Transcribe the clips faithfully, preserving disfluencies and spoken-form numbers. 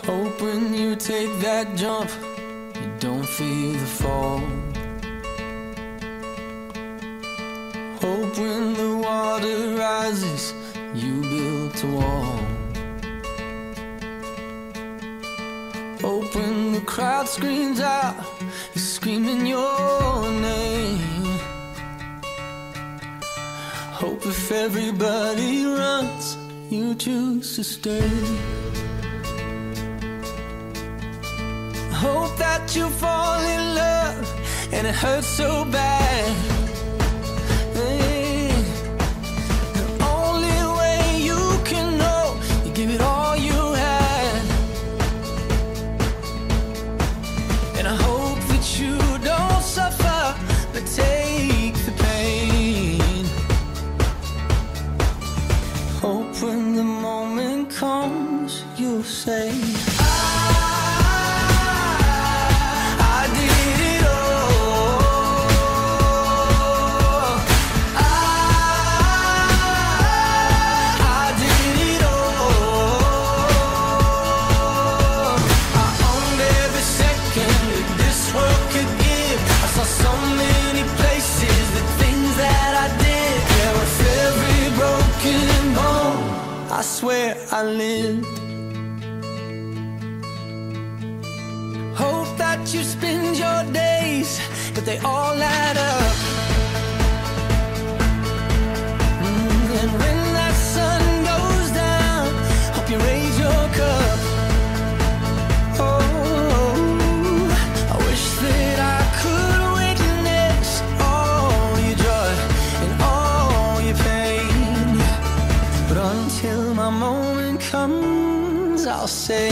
Hope when you take that jump, you don't feel the fall. Hope when the water rises, you build a wall. Hope when the crowd screams out, you're screaming your name. Hope if everybody runs, you choose to stay. Hope that you fall in love and it hurts so bad. Hey, the only way you can know, you give it all you had. And I hope that you don't suffer, but take the pain. Hope when the moment comes, you'll say, I swear I lived. Hope that you spend your days, but they all add up. Mm, and when that sun goes down, hope you raise your cup. Oh, I wish that I could witness all your joy and all your pain, but until my moment comes, I'll say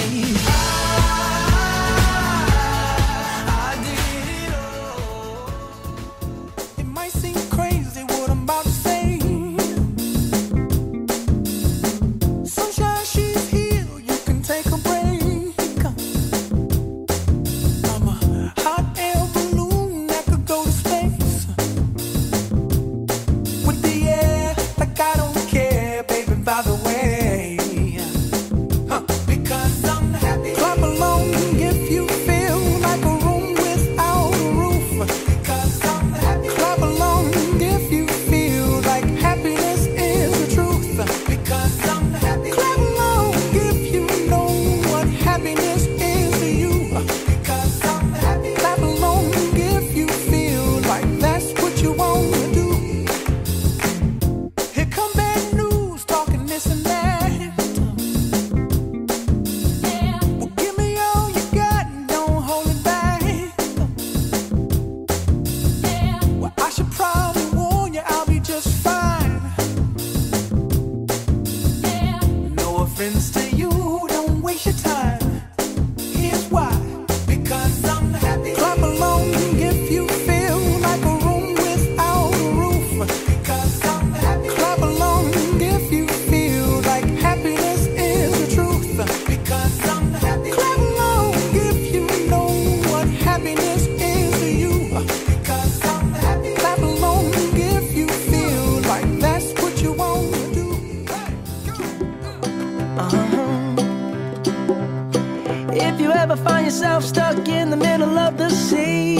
stuck in the middle of the sea,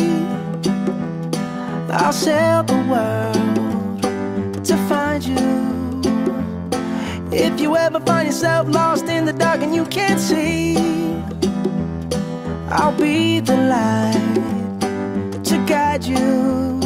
I'll sail the world to find you. If you ever find yourself lost in the dark and you can't see, I'll be the light to guide you.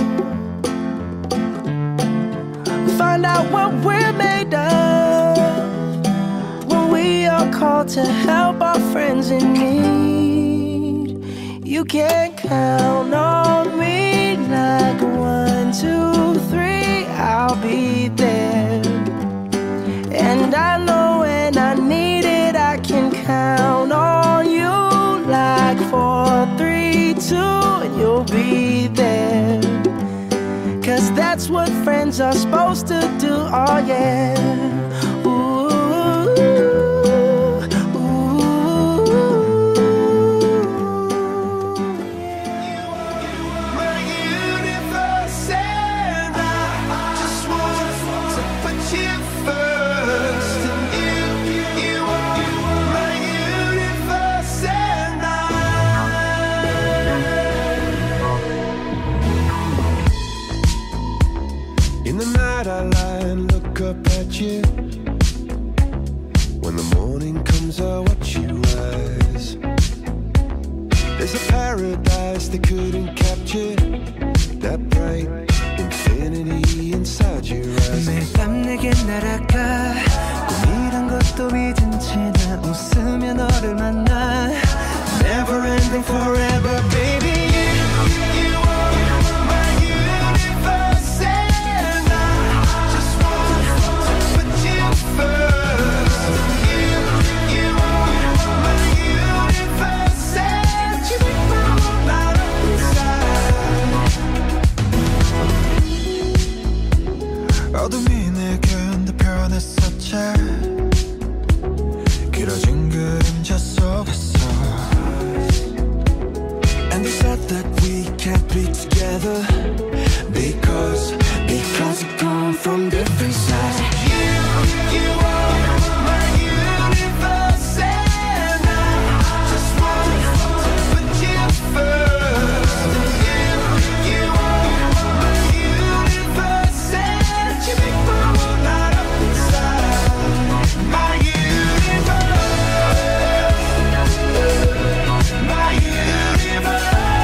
Find out what we're made of when we are called to help our friends in need. You can count on me like one, two, three, I'll be there. And I know when I need it, I can count on you like four, three, two, and you'll be there. Cause that's what friends are supposed to do, oh yeah. First, and you, you, you are my universe. the night I lie and look up at you. When the morning comes I watch you rise. There's a paradise they couldn't capture. That bright infinity inside your eyes. 매일 밤 내게 날아가 꿈이란 것도 잊은 채 나 웃으며 너를 만나. Never ending forever baby. You are my universe and I just want to put you first. You, you are my universe and you make my whole light up inside. 어둠이 내겐 더 편했었지. 길어진 그림자 속에서. And they said that we can't be together Because, because we come from different sides. You, you are my universe and I just want to put you first. You, you are my universe and you make my whole light up inside. My universe, my universe.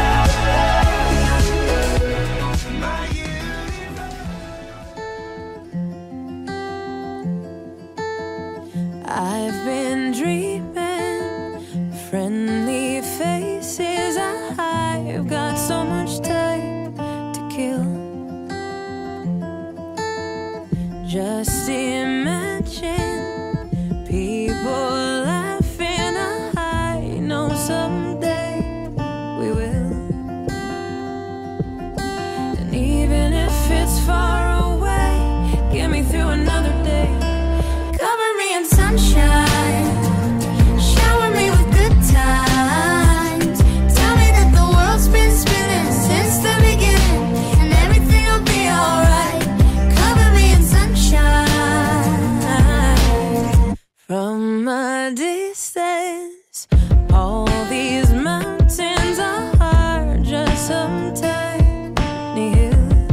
I've been dreaming, friendly faces. I've got so much time to kill. Just imagine people laughing. I know someday we will. And even if it's far away, get me through another day. Cover me in sunshine, shower me with good times. Tell me that the world's been spinning since the beginning, and everything will be alright. Cover me in sunshine. From a distance, all these mountains are just some tiny hills.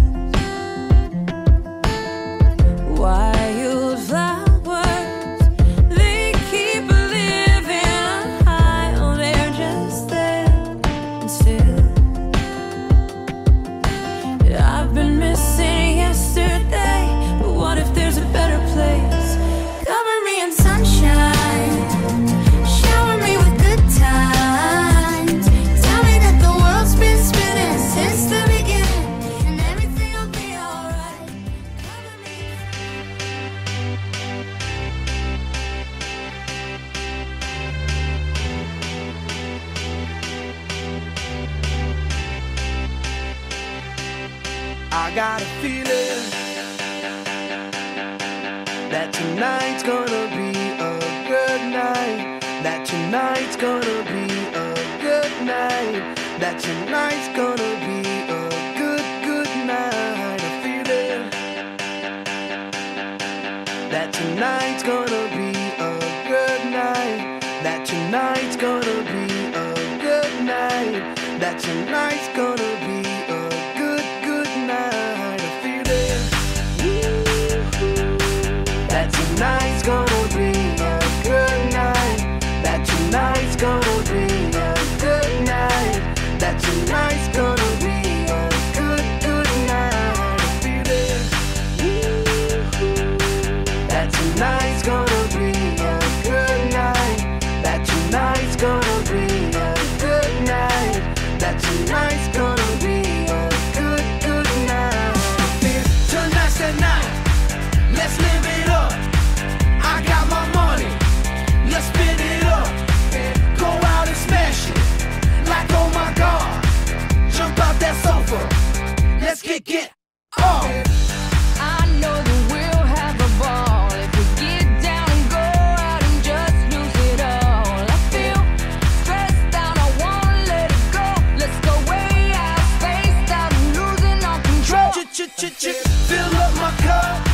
Wildflowers, they keep living high. Oh, they're just there and still. I've been missing yesterday, but what if there's a better place? Cover me in sunshine, shower me with good times. Tell me that the world's been spinning since the beginning, and everything will be alright. Cover me. I got a feeling that tonight's gonna be a good night. That tonight's gonna be a good night. That tonight's gonna be a good, good night. A feeling that tonight's gonna be a good night. That tonight's gonna be a good night. That tonight's gonna be a good, good night. A feeling that tonight's gonna be a good night. That tonight's gonna be a good night. That tonight's gonna be a good, good night. A feeling that tonight's gonna be a good night. That tonight's gonna be a good night. That tonight's gonna be a good, good night. Tonight's the night. Let's live it up. I got my money. Let's spin it up. Go out and smash it. Like oh my God. Jump out that sofa. Let's get get off. I know that we'll have a ball if we get down and go out and just lose it all. I feel stressed out, I wanna let it go. Let's go way out, spaced out and losing all control. Fill up my cup.